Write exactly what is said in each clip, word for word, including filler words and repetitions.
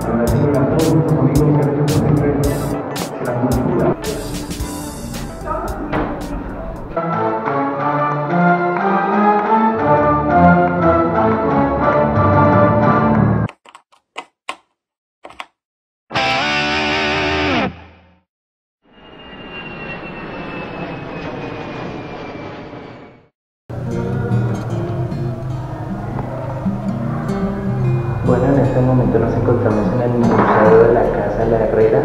Agradecerle a todos nuestros amigos que han hecho posible que la cultura. Bueno, en este momento nos encontramos en el Museo de la Casa La Herrera.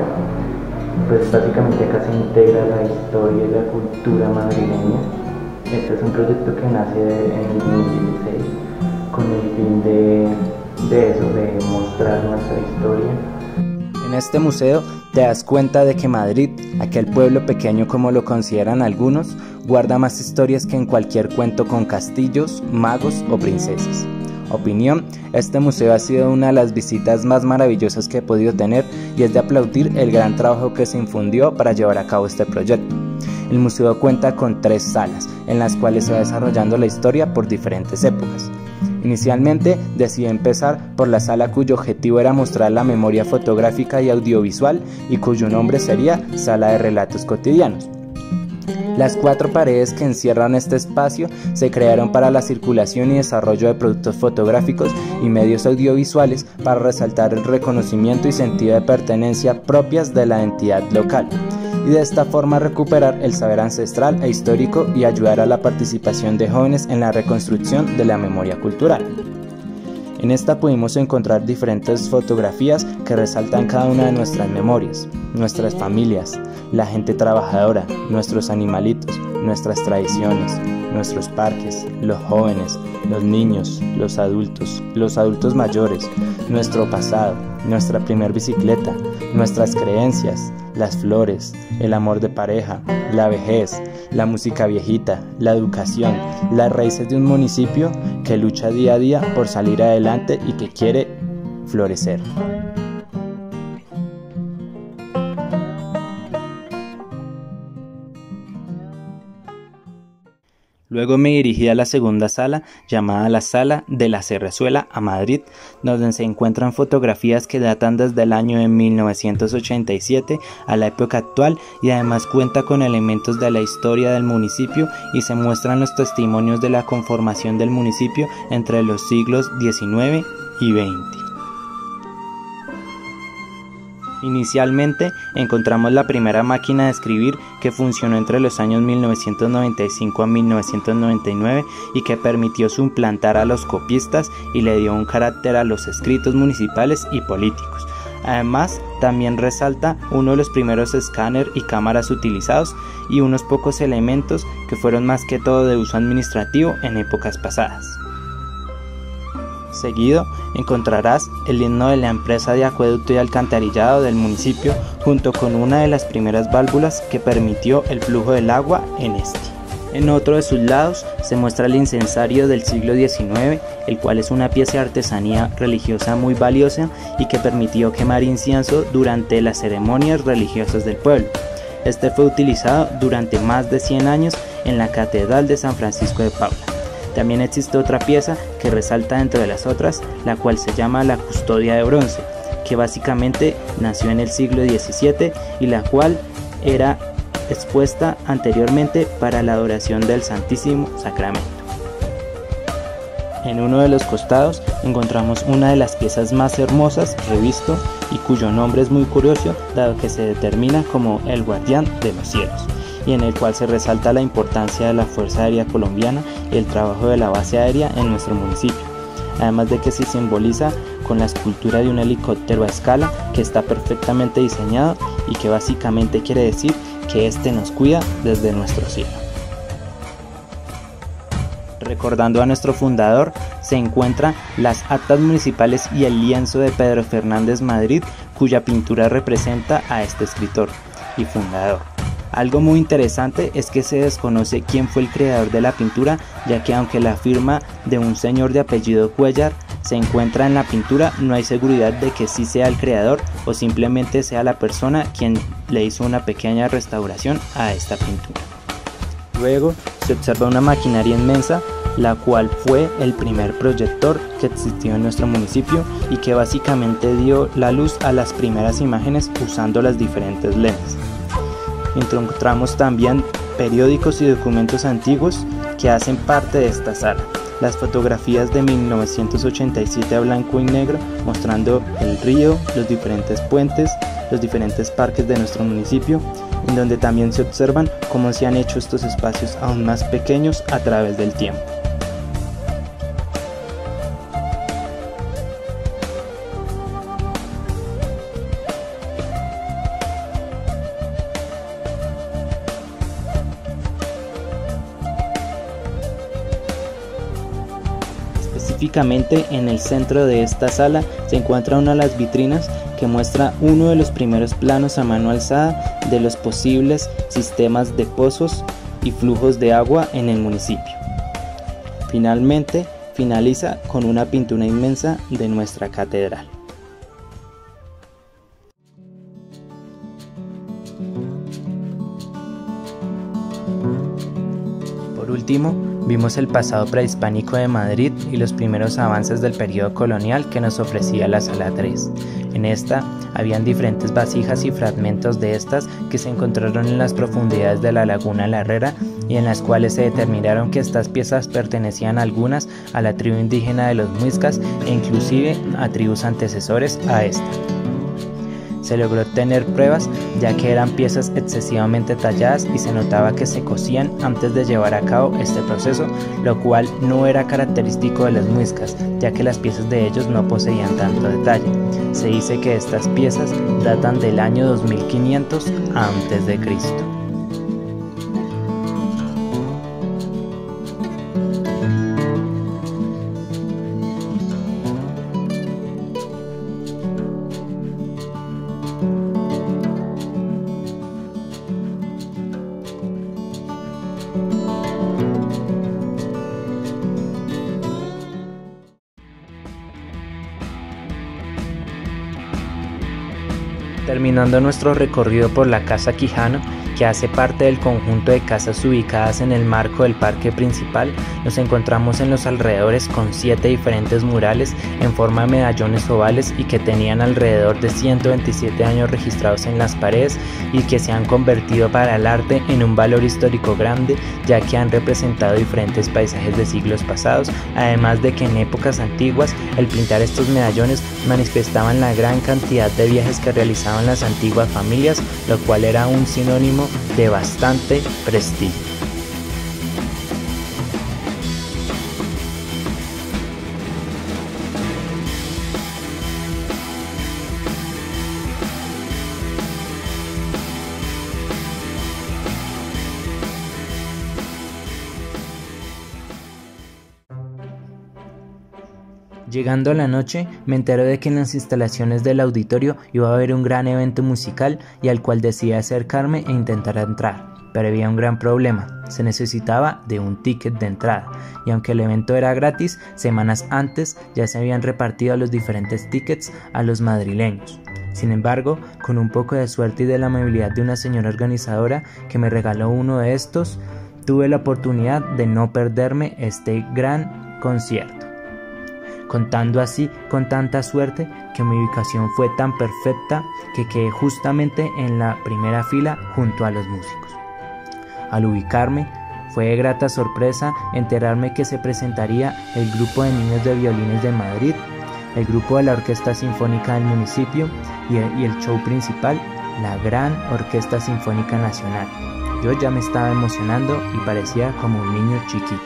Pues básicamente acá se integra la historia y la cultura madrileña. Este es un proyecto que nace en el dos mil dieciséis con el fin de, de eso, de mostrar nuestra historia. En este museo te das cuenta de que Madrid, aquel pueblo pequeño como lo consideran algunos, guarda más historias que en cualquier cuento con castillos, magos o princesas. Opinión, este museo ha sido una de las visitas más maravillosas que he podido tener y es de aplaudir el gran trabajo que se infundió para llevar a cabo este proyecto. El museo cuenta con tres salas, en las cuales se va desarrollando la historia por diferentes épocas. Inicialmente decidí empezar por la sala cuyo objetivo era mostrar la memoria fotográfica y audiovisual y cuyo nombre sería Sala de Relatos Cotidianos. Las cuatro paredes que encierran este espacio se crearon para la circulación y desarrollo de productos fotográficos y medios audiovisuales para resaltar el reconocimiento y sentido de pertenencia propias de la entidad local, y de esta forma recuperar el saber ancestral e histórico y ayudar a la participación de jóvenes en la reconstrucción de la memoria cultural. En esta pudimos encontrar diferentes fotografías que resaltan cada una de nuestras memorias, nuestras familias, la gente trabajadora, nuestros animalitos, nuestras tradiciones, nuestros parques, los jóvenes, los niños, los adultos, los adultos mayores, nuestro pasado, nuestra primer bicicleta, nuestras creencias, las flores, el amor de pareja, la vejez, la música viejita, la educación, las raíces de un municipio que lucha día a día por salir adelante y que quiere florecer. Luego me dirigí a la segunda sala, llamada la Sala de la Cerrezuela a Madrid, donde se encuentran fotografías que datan desde el año de mil novecientos ochenta y siete a la época actual, y además cuenta con elementos de la historia del municipio y se muestran los testimonios de la conformación del municipio entre los siglos diecinueve y veinte. Inicialmente encontramos la primera máquina de escribir que funcionó entre los años mil novecientos noventa y cinco a mil novecientos noventa y nueve y que permitió suplantar a los copistas y le dio un carácter a los escritos municipales y políticos. Además, también resalta uno de los primeros escáneres y cámaras utilizados y unos pocos elementos que fueron más que todo de uso administrativo en épocas pasadas. Seguido encontrarás el himno de la empresa de acueducto y alcantarillado del municipio junto con una de las primeras válvulas que permitió el flujo del agua en este. En otro de sus lados se muestra el incensario del siglo diecinueve, el cual es una pieza de artesanía religiosa muy valiosa y que permitió quemar incienso durante las ceremonias religiosas del pueblo. Este fue utilizado durante más de cien años en la Catedral de San Francisco de Paula. También existe otra pieza que resalta dentro de las otras, la cual se llama la Custodia de Bronce, que básicamente nació en el siglo diecisiete y la cual era expuesta anteriormente para la adoración del Santísimo Sacramento. En uno de los costados encontramos una de las piezas más hermosas revisto y cuyo nombre es muy curioso dado que se determina como el guardián de los cielos, y en el cual se resalta la importancia de la Fuerza Aérea Colombiana y el trabajo de la base aérea en nuestro municipio, además de que se simboliza con la escultura de un helicóptero a escala que está perfectamente diseñado y que básicamente quiere decir que este nos cuida desde nuestro cielo. Recordando a nuestro fundador, se encuentran las actas municipales y el lienzo de Pedro Fernández Madrid, cuya pintura representa a este escritor y fundador. Algo muy interesante es que se desconoce quién fue el creador de la pintura, ya que aunque la firma de un señor de apellido Cuellar se encuentra en la pintura, no hay seguridad de que sí sea el creador o simplemente sea la persona quien le hizo una pequeña restauración a esta pintura. Luego se observa una maquinaria inmensa, la cual fue el primer proyector que existió en nuestro municipio y que básicamente dio la luz a las primeras imágenes usando las diferentes lentes. Encontramos también periódicos y documentos antiguos que hacen parte de esta sala. Las fotografías de mil novecientos ochenta y siete a blanco y negro mostrando el río, los diferentes puentes, los diferentes parques de nuestro municipio, en donde también se observan cómo se han hecho estos espacios aún más pequeños a través del tiempo. Específicamente en el centro de esta sala se encuentra una de las vitrinas que muestra uno de los primeros planos a mano alzada de los posibles sistemas de pozos y flujos de agua en el municipio. Finalmente, finaliza con una pintura inmensa de nuestra catedral. Por último, vimos el pasado prehispánico de Madrid y los primeros avances del periodo colonial que nos ofrecía la sala tres. En esta habían diferentes vasijas y fragmentos de estas que se encontraron en las profundidades de la laguna La Herrera y en las cuales se determinaron que estas piezas pertenecían algunas a la tribu indígena de los muiscas e inclusive a tribus antecesores a esta. Se logró tener pruebas ya que eran piezas excesivamente talladas y se notaba que se cosían antes de llevar a cabo este proceso, lo cual no era característico de los muiscas, ya que las piezas de ellos no poseían tanto detalle. Se dice que estas piezas datan del año dos mil quinientos antes de Cristo. Terminando nuestro recorrido por la Casa Quijano, que hace parte del conjunto de casas ubicadas en el marco del parque principal, nos encontramos en los alrededores con siete diferentes murales en forma de medallones ovales y que tenían alrededor de ciento veintisiete años registrados en las paredes y que se han convertido para el arte en un valor histórico grande, ya que han representado diferentes paisajes de siglos pasados, además de que en épocas antiguas el pintar estos medallones manifestaban la gran cantidad de viajes que realizaban las antiguas familias, lo cual era un sinónimo de bastante prestigio. Llegando a la noche, me enteré de que en las instalaciones del auditorio iba a haber un gran evento musical y al cual decidí acercarme e intentar entrar, pero había un gran problema: se necesitaba de un ticket de entrada, y aunque el evento era gratis, semanas antes ya se habían repartido los diferentes tickets a los madrileños. Sin embargo, con un poco de suerte y de la amabilidad de una señora organizadora que me regaló uno de estos, tuve la oportunidad de no perderme este gran concierto, contando así con tanta suerte que mi ubicación fue tan perfecta que quedé justamente en la primera fila junto a los músicos. Al ubicarme, fue de grata sorpresa enterarme que se presentaría el grupo de niños de violines de Madrid, el grupo de la Orquesta Sinfónica del municipio y el, y el show principal, la Gran Orquesta Sinfónica Nacional. Yo ya me estaba emocionando y parecía como un niño chiquito.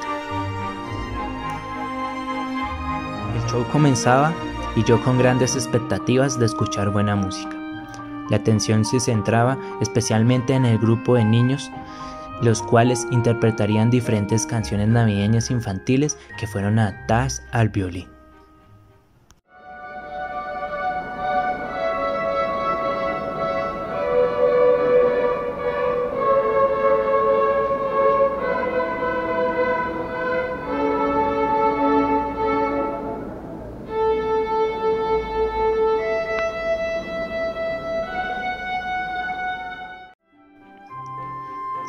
El show comenzaba y yo con grandes expectativas de escuchar buena música. La atención se centraba especialmente en el grupo de niños, los cuales interpretarían diferentes canciones navideñas infantiles que fueron adaptadas al violín.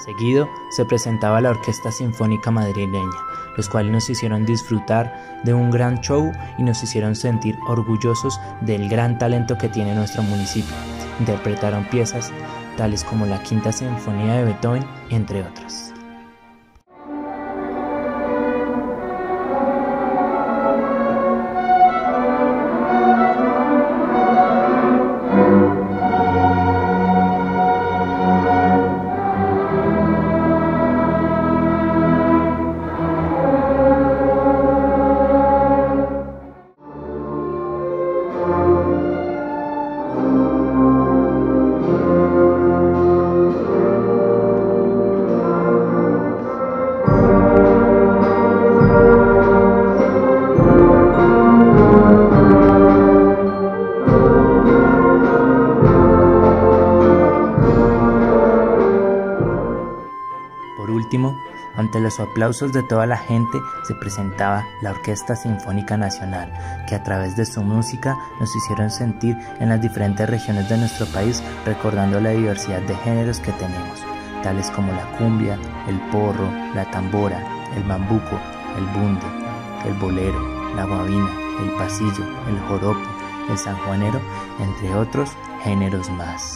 Seguido se presentaba la Orquesta Sinfónica Madrileña, los cuales nos hicieron disfrutar de un gran show y nos hicieron sentir orgullosos del gran talento que tiene nuestro municipio. Interpretaron piezas tales como la Quinta Sinfonía de Beethoven, entre otras. Por último, ante los aplausos de toda la gente, se presentaba la Orquesta Sinfónica Nacional, que a través de su música nos hicieron sentir en las diferentes regiones de nuestro país, recordando la diversidad de géneros que tenemos, tales como la cumbia, el porro, la tambora, el bambuco, el bunde, el bolero, la guabina, el pasillo, el joropo, el sanjuanero, entre otros géneros más.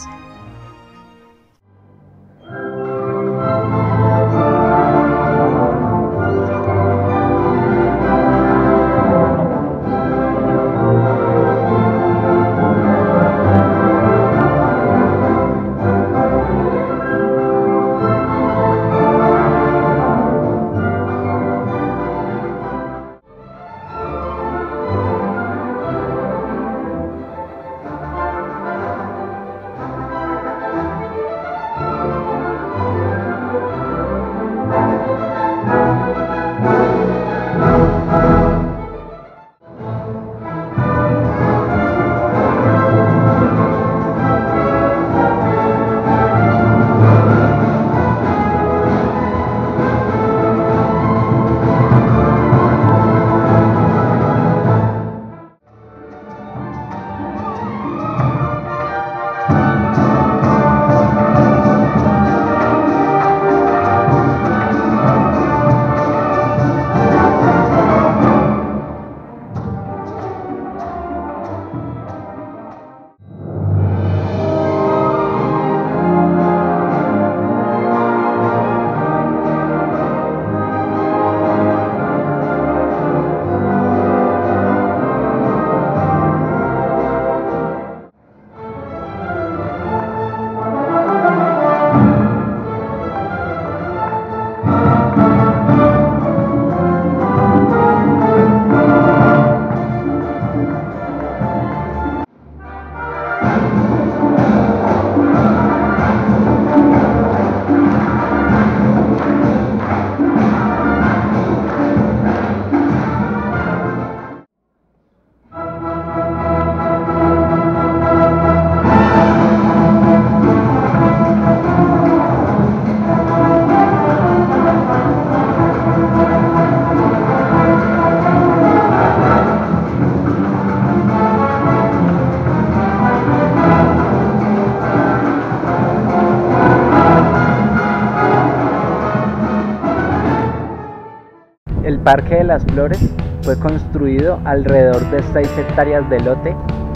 El Parque de las Flores fue construido alrededor de seis hectáreas de lote.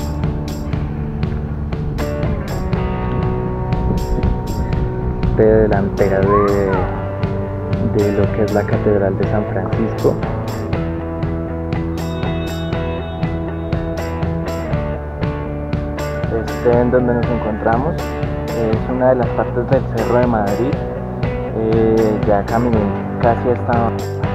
De delantera de, de lo que es la Catedral de San Francisco. Este en donde nos encontramos es una de las partes del Cerro de Madrid. Eh, ya caminé casi hasta